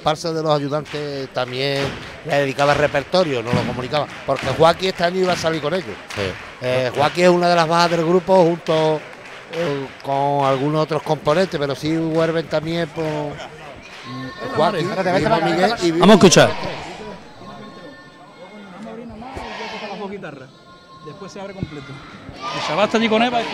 comparsa de los ayudantes también le dedicaba el repertorio, no lo comunicaba, porque Joaquín este año iba a salir con ellos. Sí. Joaquín es una de las bajas del grupo junto con algunos otros componentes, pero sí Huerven también por Joaquín, Miguel y vamos a escuchar. Después se abre completo. El Shabbat está allí con Eva.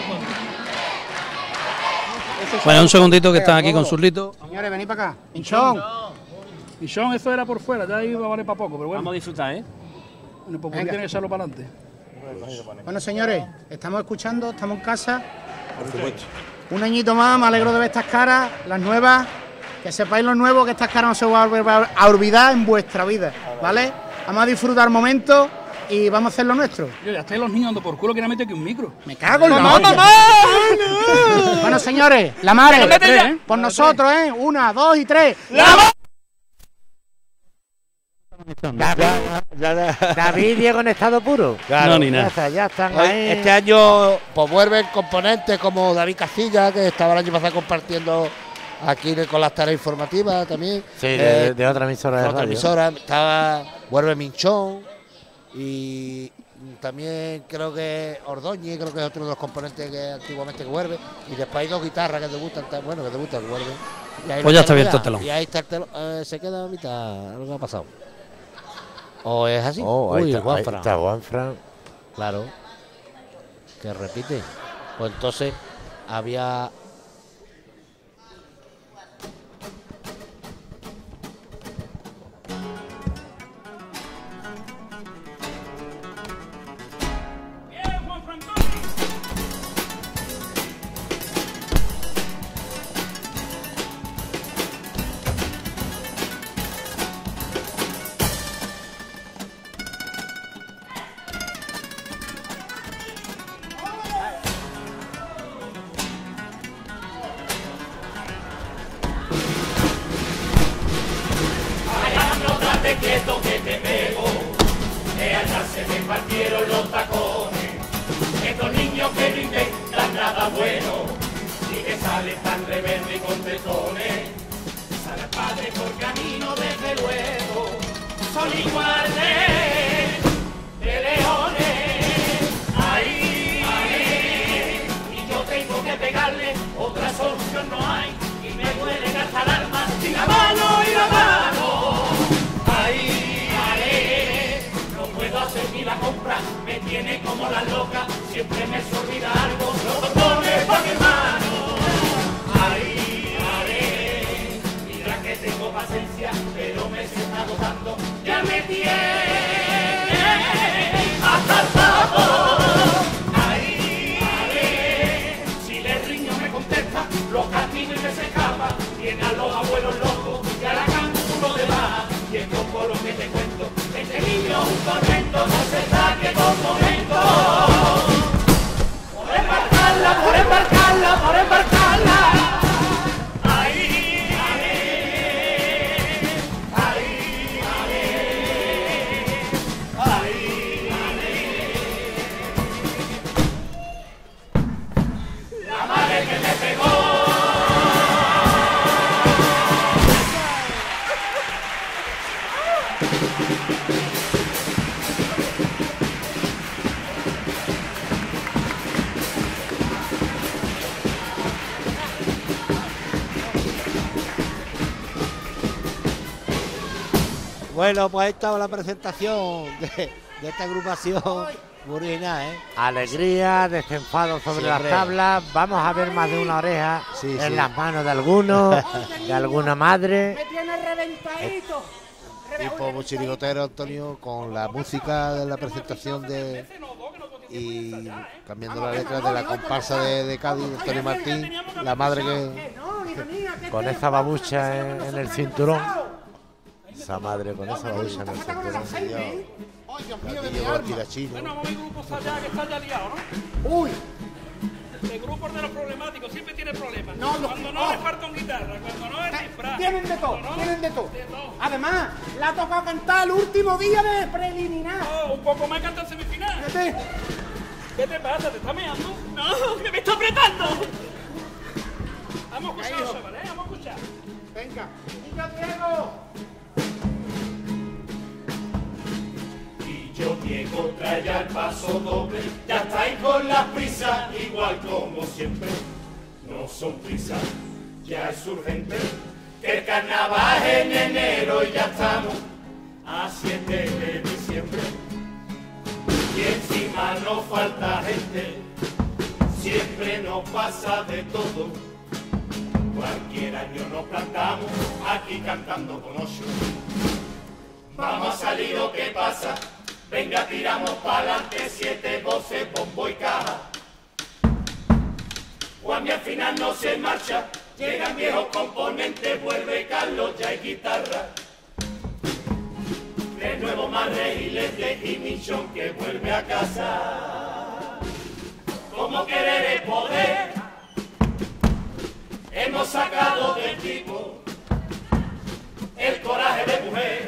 Bueno, un segundito que están aquí con Surlito. Señores, venid para acá. Pinchón. Pinchón, eso era por fuera, ya ahí va a valer para poco, pero bueno. Vamos a disfrutar, ¿eh? Bueno, pues tiene que echarlo para adelante. Bueno, señores, estamos escuchando, estamos en casa. Por supuesto. Un añito más, me alegro de ver estas caras, las nuevas. Que sepáis lo nuevo, que estas caras no se van a olvidar en vuestra vida, ¿vale? Vamos a disfrutar el momento y vamos a hacer lo nuestro. Yo ya estoy los niños dando por culo que no mete aquí un micro. Me cago en la ¡Mamá! Bueno, señores, la madre, por nosotros, 1, 2 y 3. David y Diego en estado puro. Claro, no, ni nada. Ya están Hoy, ahí. este año pues vuelven componentes como David Castilla, que estaba el año pasado compartiendo aquí con las tareas informativas también. Sí, de otra emisora de otra radio. emisora. Estaba Vuelve Minchón y también creo que Ordóñez, creo que es otro de los componentes que antiguamente que vuelve. Y después hay 2 guitarras que debutan, bueno, que debutan, que vuelven. Pues ya está abierto el telón. Y ahí está el telón, se queda a mitad, algo ha pasado. ¿O es así? Oh, ahí está, Juanfran. ahí está Juanfran. Claro. Que repite. Pues entonces había... quieto que te pego, que allá se me partieron los tacones. Estos niños que no inventan nada bueno, y que salen tan rebeldes y con tetones. Sale el padre por camino desde luego, son iguales de leones. Ahí, y yo tengo que pegarle, otra solución no hay, y me duele gastar el alma, y la mano y la mano. Ni la compra me tiene como la loca, siempre me se olvida algo, los botones para mi hermano. Ahí, mira que tengo paciencia, pero me se está agotando, ya me tiene hasta el papo. Ahí, si le riño me contesta, los caminos y me se escapa, tiene a los abuelos locos, y a la canta uno de baja, y es por lo que te cuento. Este niño un tormento, no se saque con momento. Por embarcarla, por embarcarla, por embarcarla. Ahí, la madre que me pegó. Bueno, pues ahí estaba la presentación de esta agrupación muy original, ¿eh? Alegría, desenfado sobre las Siempre. tablas. Vamos a ver más de una oreja Sí, en sí. las manos de alguno, de alguna madre. Me tiene reventadito. Tipo muchirigotero, Antonio, con la música de la presentación de y cambiando la letra de la comparsa de Cádiz, de Antonio Martín, la madre que... Con esa babucha en el cinturón. Esa madre con esa babucha en el cinturón. Bueno, vamos a ver grupo está ya, que está ya liado, ¿no? Uy, El grupo de los problemáticos siempre tiene problemas. No, no, cuando no es parto en guitarra, cuando no es disfraz. tienen de todo, cuando no, tienen de todo. de todo. Además, le ha tocado cantar el último día de preliminar. Oh, un poco más canta en semifinal. Fíjate. ¿Qué te pasa? ¿Te está meando? No, que me está apretando. Vamos a escuchar, Hijo. ¿vale? Vamos a escuchar. Venga, niño Diego, Ahora ya el paso doble, ya estáis con las prisas, igual como siempre. No son prisas, ya es urgente, que el carnaval es en enero y ya estamos a 7 de diciembre. Y encima nos falta gente, siempre nos pasa de todo. Cualquier año nos plantamos aquí cantando con 8. Vamos a salir o qué pasa, venga tiramos pa'lante, 7 voces, bombo y caja. Juanmi al final no se marcha, llegan viejos componentes, vuelve Carlos, ya hay guitarra. De nuevo Marre y Lete y Michón que vuelve a casa. Como querer es poder, hemos sacado del tipo el coraje de mujer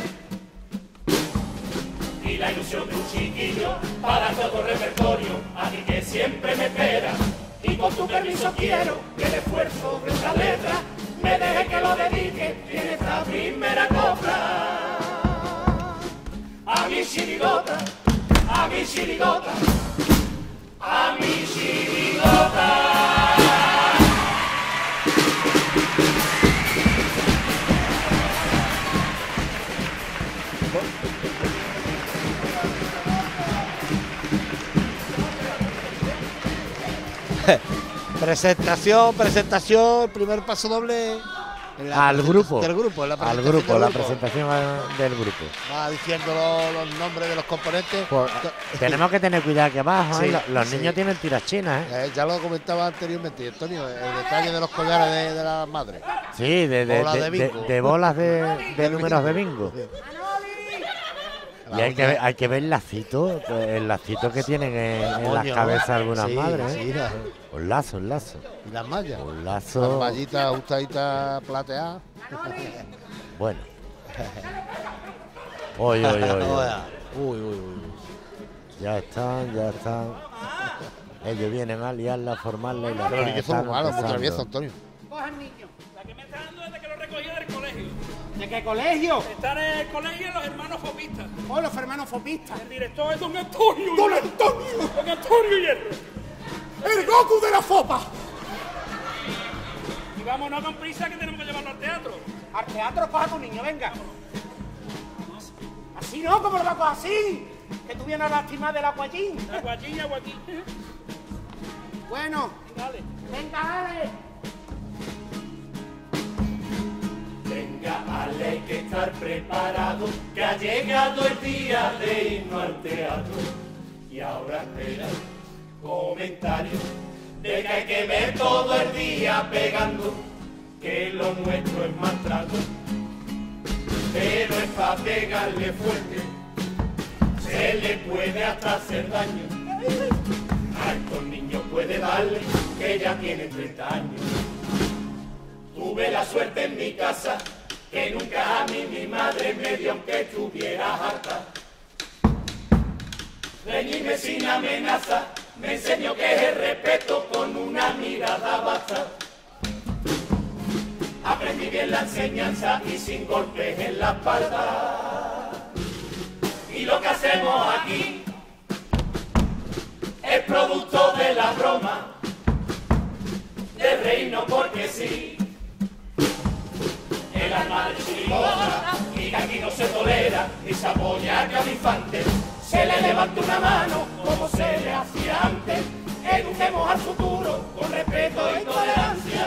y la ilusión de un chiquillo para todo repertorio, a ti que siempre me espera. Y con tu permiso quiero que el esfuerzo de esta letra me deje que lo dedique en esta primera copla. A mi chirigota, a mi chirigota, a mi chirigota. Presentación, primer paso doble. Al grupo. Del grupo, la presentación del grupo. Va diciendo los nombres de los componentes. Pues, tenemos que tener cuidado aquí abajo. Sí, los niños tienen tirachinas. Ya lo comentaba anteriormente, Antonio, el detalle de los collares de las madres. Sí, de bolas de números de bingo. Y hay que ver el lacito que tienen en las cabezas algunas madres. Sí, un lazo. Y las mallas. Un lazo. Las mallitas ajustaditas plateadas. Bueno. Uy. Ya están. Ellos vienen a liarla, a formarla y la. Pero ni que somos malos, muy travieso, Antonio. Coja el niño. La que me está dando es de que lo recogí del colegio. ¿De qué colegio? Están en el colegio los hermanos fopistas. Oh, los hermanos fopistas. El director es don Antonio. ¡Don Antonio! Don Antonio Hierro. ¡El Goku de la fopa! Y vámonos con prisa que tenemos que llevarlo al teatro. Al teatro, coja a tu niño, venga. Así no, como lo va a coger así. Que tú vienes a lastimar del aguayín. Aguachín. Bueno, Dale. venga, dale. Venga, Ale, hay que estar preparado, que ha llegado el día de irnos al teatro. Y ahora espera comentarios de que hay que ver todo el día pegando, que lo nuestro es maltrato. Pero es para pegarle fuerte, se le puede hasta hacer daño. A estos niños puede darle que ya tienen 30 años. Tuve la suerte en mi casa, que nunca a mí mi madre me dio aunque estuviera harta. Reñirme sin amenaza, me enseñó que es el respeto, con una mirada basta. Aprendí bien la enseñanza y sin golpes en la espalda. Y lo que hacemos aquí es producto de la broma, de reino porque sí. El alma de chirigota, y que aquí no se tolera ni se apoya a infante. Se le levanta una mano como se le hacía antes. Eduquemos al futuro con respeto y tolerancia.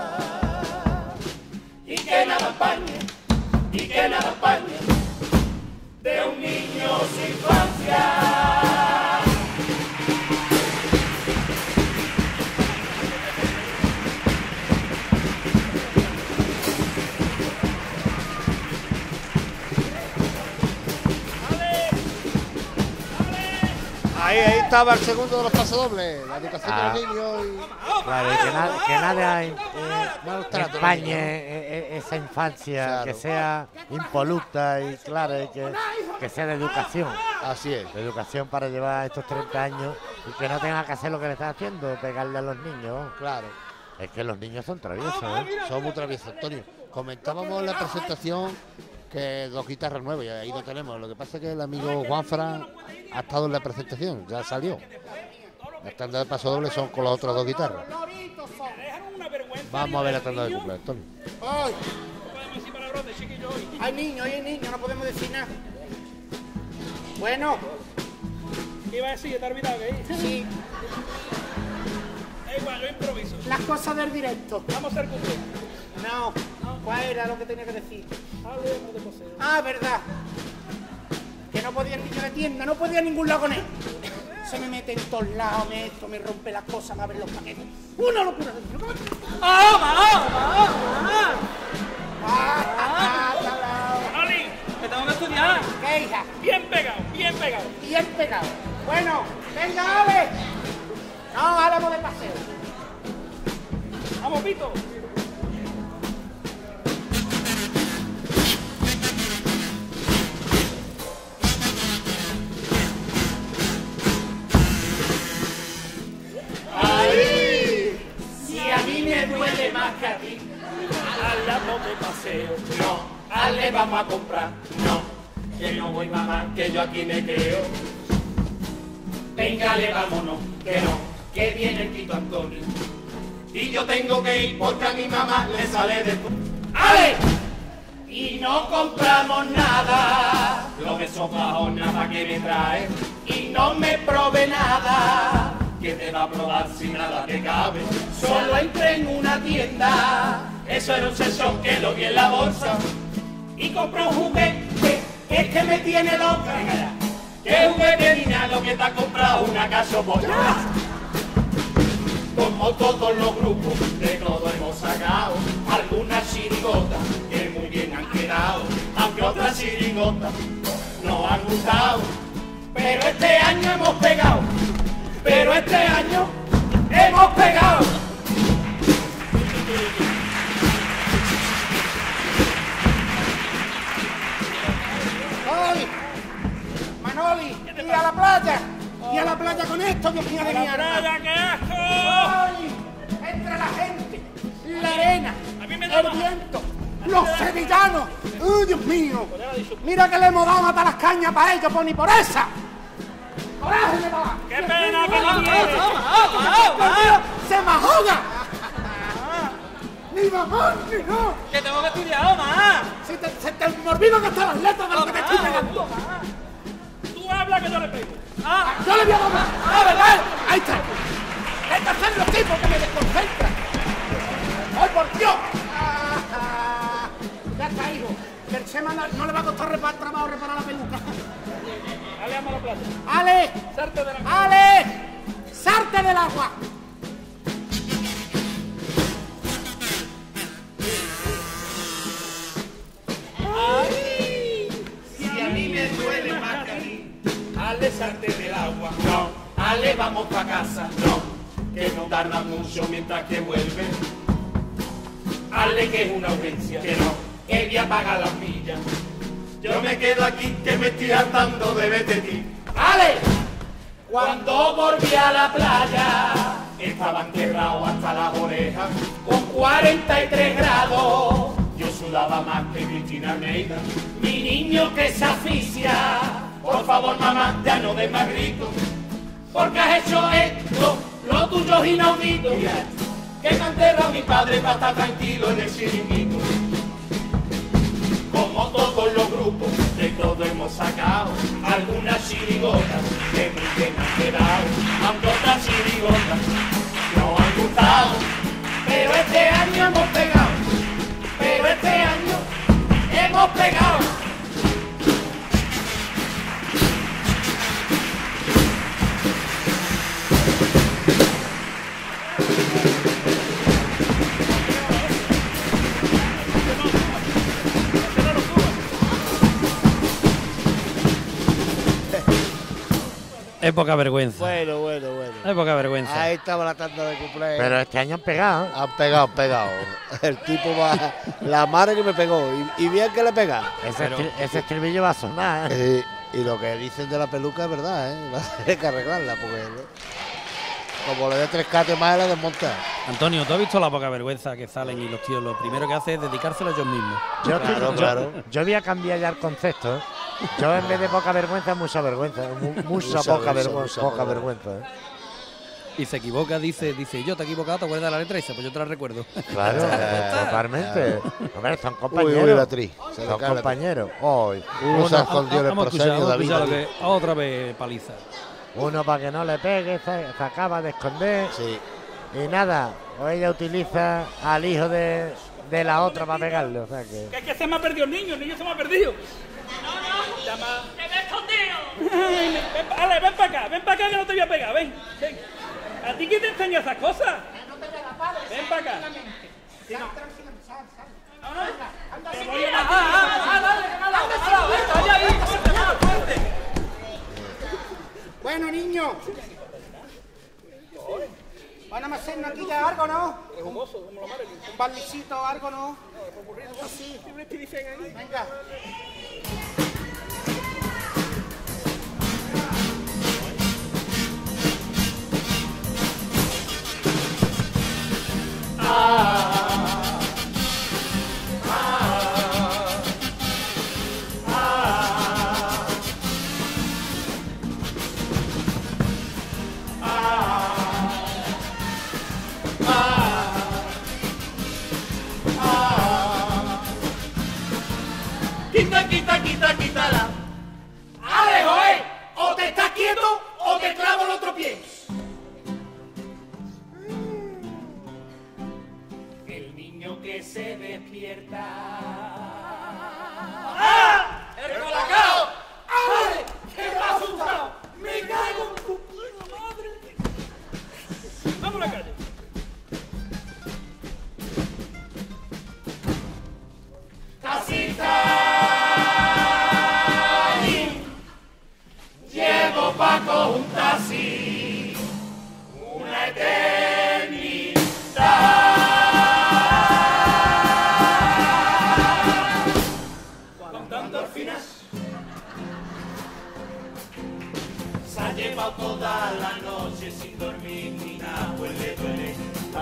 Y que nada empañe de un niño sin infancia. Ahí estaba el segundo de los pasodobles, la educación de los niños. Claro, y que nadie empañe esa infancia, Claro. que sea impoluta y claro, y que sea de educación. Así es. De educación para llevar estos 30 años y que no tenga que hacer lo que le están haciendo, pegarle a los niños. Claro. Es que los niños son traviesos, ¿eh? Son muy traviesos, Antonio. Comentábamos en la presentación que 2 guitarras nuevas y ahí lo tenemos. Lo que pasa es que el amigo Juanfran ha estado en la presentación, ya salió. La tanda de paso doble son con las otras 2 guitarras. Vamos a ver la tanda de cumple, Antonio. ¡Ay! Hay niños, no podemos decir nada. Bueno. ¿Qué iba a decir? ¿Te has olvidado que Sí. Es igual, yo improviso. Las cosas del directo. Vamos a hacer cumple. No. ¿Cuál era lo que tenía que decir? Hablemos de paseo. Ah, verdad. Que no podía el niño de tienda, no podía a ningún lado con él. Se me mete en todos lados, me rompe las cosas, me abre los paquetes. ¡Una locura! ¡Ali! ¡Que tengo que estudiar! ¿Qué, hija? Bien pegado, bien pegado. Bien pegado. Bueno, venga, Ale. No, hablamos de paseo. ¡Vamos, Pito! ¡Ay! Si a mí me duele más que a ti, hablamos de paseo. No, Ale vamos a comprar. No, que no voy, mamá, que yo aquí me quedo. Véngale, vámonos, que no, que viene el Tito Antonio. Y yo tengo que ir porque a mi mamá le sale de todo. ¡Ale! Y no compramos nada. Lo que son bajonas para que me trae. Y no me probé nada. Que te va a probar si nada te cabe. Solo entré en una tienda. Eso era un sesón que lo vi en la bolsa. Y compré un juguete que es que me tiene loca. ¿Qué juguete ni nada? Lo que te ha comprado una casopolla. Como todos los grupos, de todo hemos sacado algunas chirigotas que muy bien han quedado, aunque otras chirigotas no han gustado. Pero este año hemos pegado, pero este año hemos pegado. ¡Ay! Manoli, y a la playa. Y a la playa con esto, Dios mío de mi alma. ¡Playa, qué asco! ¡Ay! Entre la gente, la arena, el viento, los sevillanos. ¡Uy, Dios mío! Mira que le hemos dado hasta las cañas para ellos, pues ni por esa. ¡Coraje me da! ¡Qué pena que no ¡Dios mío! ¡Se me ahoga! ¡Ni mamá, ni no! ¡Que tengo que estudiar, mamá! Se te me olvido que están las letras de lo que te estoy pegando. Tú hablas que yo le pego. ¡Yo le voy a doblar! ¡Ah, verdad! ¡Ahí está! ¡Estos son los tipos que me desconcentran! ¡Ay, por Dios! Ya está, hijo. Que el Chema no le va a costar trabajo reparar la peluca. Ale, vamos a la playa. ¡Ale! Salte del agua. ¡Ale! ¡Salte del agua! ¡Ay! Si a mí me duele más que a ti, Ale, salte del agua. No, Ale, vamos pa' casa. No, que no tarda mucho mientras que vuelve. Ale, que es una urgencia. Que no, que voy a pagar las millas. Yo me quedo aquí que me estoy hartando de verte. ¡Ale! Cuando volví a la playa, estaba enterrado hasta las orejas, con 43 grados. Yo sudaba más que Cristina Almeida. Mi niño que se asfixia. Por favor, mamá, ya no des más gritos, porque has hecho esto, lo tuyo es inaudito. Que me ha enterrado mi padre para estar tranquilo en el chiringuito. Como todos los grupos, de todo hemos sacado algunas chirigotas que muy bien han quedado, aunque otras chirigotas no han gustado. Pero este año hemos pegado, pero este año hemos pegado. Es poca vergüenza. Bueno. Es poca vergüenza. Ahí estaba la tanda de cumpleaños. Pero este año han pegado. Han pegado. El tipo va. La madre que me pegó. Y bien que le pega. Ese estribillo va a sonar, ¿eh? Y lo que dicen de la peluca es verdad, ¿eh? Va a tener que arreglarla porque. como le dé 3 cates más, la desmonta. Antonio, ¿tú has visto la poca vergüenza que salen y los tíos lo primero que hacen es dedicárselo a ellos mismos? Yo voy a cambiar ya el concepto, ¿eh? Yo en vez de poca vergüenza, mucha vergüenza. Mucha poca vergüenza. ¿eh? Y se equivoca, dice, yo te he equivocado, te acuerdas de la letra y dice, pues yo te la recuerdo. Claro, totalmente. Hombre, son compañeros. Uy, la tri. Son compañeros. Hoy. Uno se escondió en el proscenio, David. Otra vez paliza. Uno para que no le pegue, se acaba de esconder. Sí. Y nada, o ella utiliza al hijo de la otra para pegarle. O sea que... Que es que se me ha perdido el niño se me ha perdido. No, llama. ¡Que me he escondido! Ale, ven para acá que no te voy a pegar, ven. ¿A ti quién te enseña esas cosas? Ven para acá. Bueno, niño. Van a hacernos aquí ya algo, ¿no? Un barlicito o algo, ¿no? Así. Venga. Quítala. ¡Alejo, o te estás quieto o te clavo el otro pie. El niño que se despierta. ¡Ah! ¡El colacao! ¡Ay! ¡Qué me ha asustado! ¡Me cago en tu madre! ¡Vamos a la calle! ¡Casita! Llevo Paco un taxi, una eternidad. Contando al final, se ha llevado toda la noche sin dormir ni nada, pues le duele la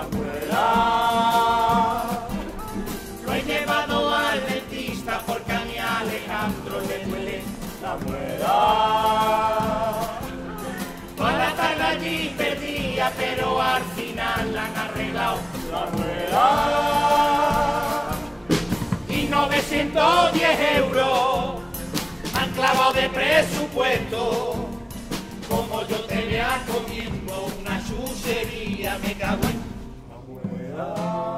muela. Lo he llevado al dentista porque a mi Alejandro le duele la muela. Para estar allí perdida, pero al final la han arreglado la rueda. Y 910 euros han clavado de presupuesto. Como yo te vea comiendo una chuchería, me cago en la muela.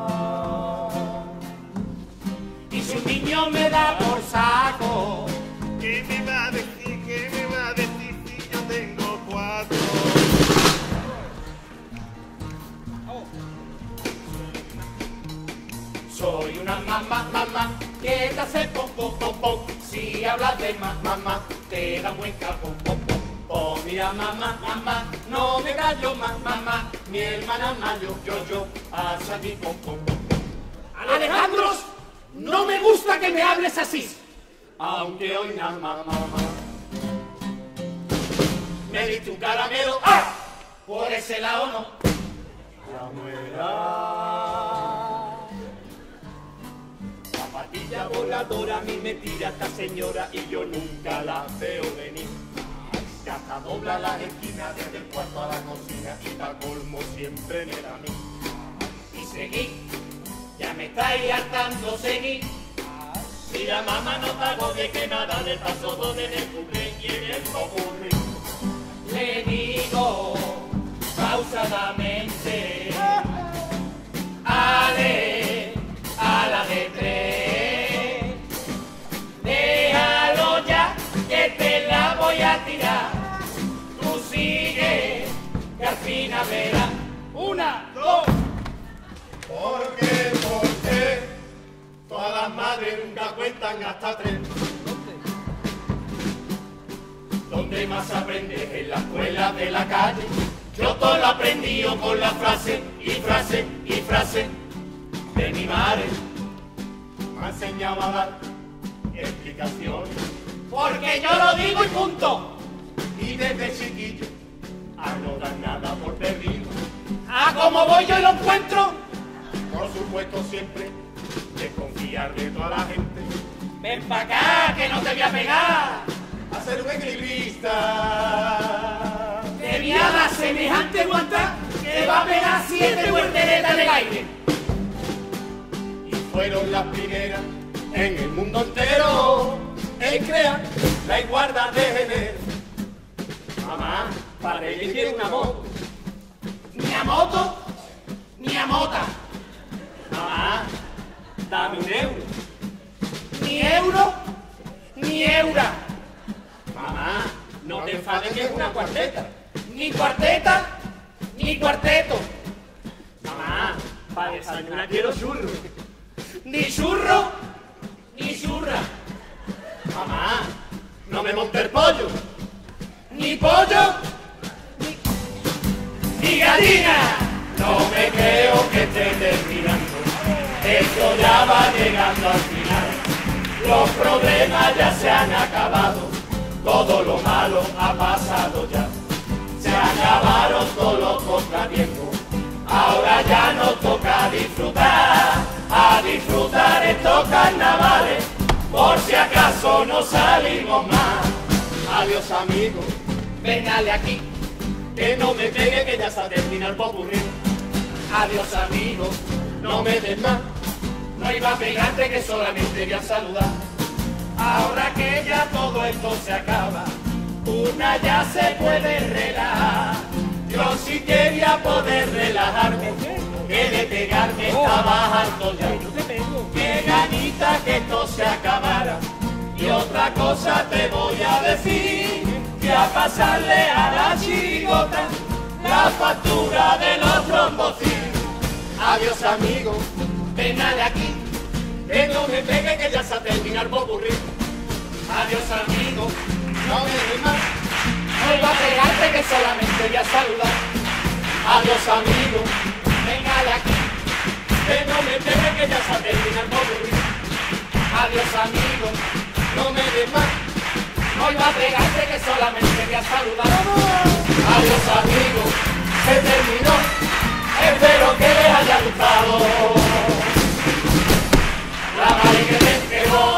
Y si un niño me da por saco, ¿qué me va a decir? ¿Qué me va a decir si yo tengo 4? Soy una mamá que te hace pom. Si hablas de mamá, te da un buen capo, Oh, mira mamá, no me callo más, mamá. Mi hermana mayor, yo, haz allí pom. Alejandros, no me gusta que me hables así. Aunque hoy nada más, mamá, me diste un caramelo, ¡ah! Por ese lado no. La muela. La patilla voladora a mí me tira esta señora y yo nunca la veo venir. Que hasta dobla las esquinas desde el cuarto a la cocina y pa' colmo siempre me da a mí. Y seguí, ya me estáis hartando, seguí. Mira mamá, no te agobies que nada le pasó donde en el cumple y en el popurrí. Le digo pausadamente, ale, a la de 3. Déjalo ya, que te la voy a tirar. Tú sigue, que al final verás. 1, 2. Porque todas las madres nunca cuentan hasta 3. Donde más aprendes en la escuela de la calle. Yo todo lo aprendí con la frase y frase de mi madre. Me ha enseñado a dar explicaciones, porque yo lo digo y punto. Y desde chiquillo a no dar nada por perdido. como voy yo y lo encuentro, por supuesto siempre desconfiar de toda la gente. Ven pa' acá que no te voy a pegar, a ser un equilibrista. Te voy a dar semejante guanta que va a pegar 7 volteretas en el aire. Y fueron las primeras en el mundo entero en crear la igualdad de género. Mamá, para ella quiere una moto. Ni a moto, ni a mota. Mamá, dame un euro. Ni euro, ni eura. Mamá, no te enfades que es una cuarteta. Ni cuarteta, ni cuarteto. Mamá, para desayunar quiero churro. Ni churro, ni churra. Mamá, no me monte el pollo. Ni pollo, ni gallina. No me creo que esté terminando. Esto ya va llegando al final. Los problemas ya se han acabado. Todo lo malo ha pasado ya. Se acabaron todos los contratiempos. Ahora ya nos toca disfrutar. A disfrutar estos carnavales. Por si acaso no salimos más. Adiós amigos, véngale aquí. Que no me pegue que ya se ha terminado el popurrí. Adiós amigos, no me des más. No iba a pegarte que solamente voy a saludar. Ahora que ya todo esto se acaba, una ya se puede relajar. Yo sí quería poder relajarme, que de pegarme estaba harto ya. Qué ganita que esto se acabara. Y otra cosa te voy a decir, que a pasarle a la chirigota la factura de los trombocines. Adiós amigos, venga de aquí, que no me pegue que ya se ha terminado el popurrí. Adiós amigos, no me des más, no iba a pegarte que solamente voy a saludar. Adiós amigos, venga de aquí, que no me pegue que ya se ha terminado el popurrí. Adiós amigos, no me des más, no iba a pegarte que solamente voy a saludar. Adiós amigos, se terminó, espero que les haya gustado la madre que me pegó.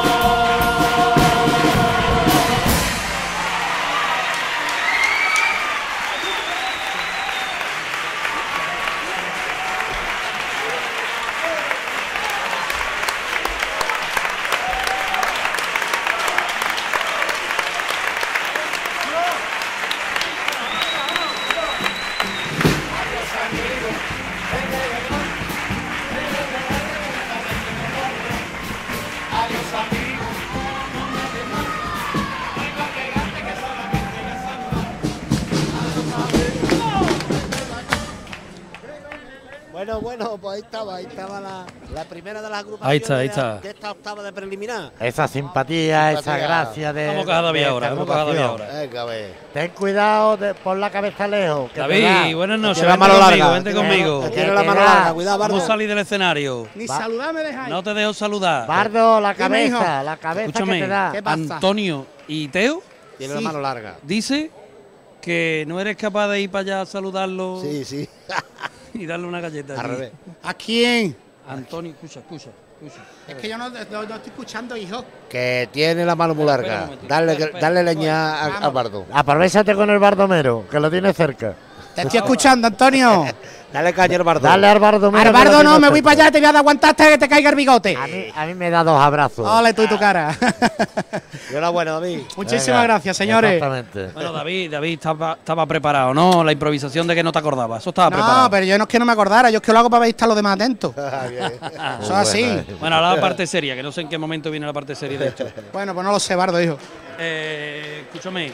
Bueno, pues ahí estaba la primera de las agrupaciones Ahí está. de esta octava de preliminar. Esa simpatía, esa gracia de. Vamos a David ahora, vamos a David ahora. Venga, a ver. Ten cuidado, pon la cabeza lejos. David, buenas noches, la mano larga. vente conmigo. Tiene la mano larga, cuidado, Bardo. Vamos a salir del escenario. Ni saludar me dejáis. No te dejo saludar. Bardo, la Dime, hijo. cabeza Escúchame, que te da. ¿Qué pasa? Antonio y Teo Tiene la mano larga. dice que no eres capaz de ir para allá a saludarlo Sí. y darle una galleta. Al allí. revés. ¿A quién? Antonio, escucha. Es que yo no estoy escuchando, hijo. Que tiene la mano muy larga. Dale leña a Bardo. Aprovechate con el bardomero, que lo tiene cerca. Te estoy escuchando, Antonio. Dale caña al Bardo. Dale al bardomero. Al bardo no, me voy para allá, te voy a dar aguantar hasta que te caiga el bigote. A mí me da 2 abrazos. Ole tú y tu cara. Enhorabuena, David. Muchísimas gracias, señores. Exactamente. Bueno, David estaba preparado, ¿no? La improvisación de que no te acordabas. Eso estaba preparado. No, pero yo no es que no me acordara, yo es que lo hago para estar los demás atentos. Bien. Eso es así. Bueno, ahora la parte seria, que no sé en qué momento viene la parte seria de esto. Bueno, pues no lo sé, Bardo, hijo. Escúchame.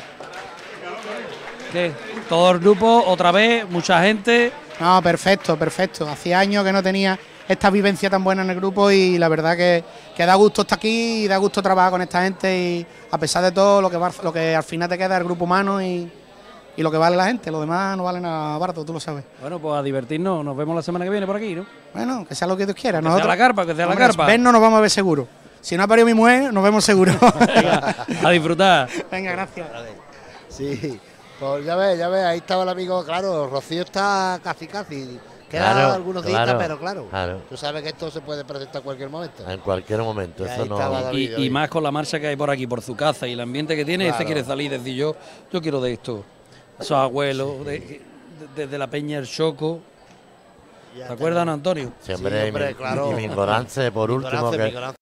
¿Qué? Todo el grupo, otra vez, mucha gente. No, perfecto. Hacía años que no tenía esta vivencia tan buena en el grupo y la verdad que da gusto estar aquí y da gusto trabajar con esta gente y a pesar de todo lo que al final te queda es el grupo humano y lo que vale la gente, lo demás no vale nada, Bardo, tú lo sabes. Bueno, pues a divertirnos, nos vemos la semana que viene por aquí, ¿no? Bueno, que sea lo que Dios quiera. Que sea la carpa, que sea la carpa. Vernos nos vamos a ver seguro. Si no ha parido mi mujer, nos vemos seguro. Venga, a disfrutar. Venga, gracias. Sí. Pues ya ves, ahí estaba el amigo, claro, Rocío está casi, que queda algunos días, pero claro. Tú sabes que esto se puede presentar en cualquier momento. En cualquier momento, eso no. David, y más con la marcha que hay por aquí, por su casa y el ambiente que tiene, este quiere salir y decir yo quiero de esto. Esos abuelos, desde la Peña El Choco. ¿Te acuerdas, Antonio? Siempre, claro. Y mi ignorancia, por último, que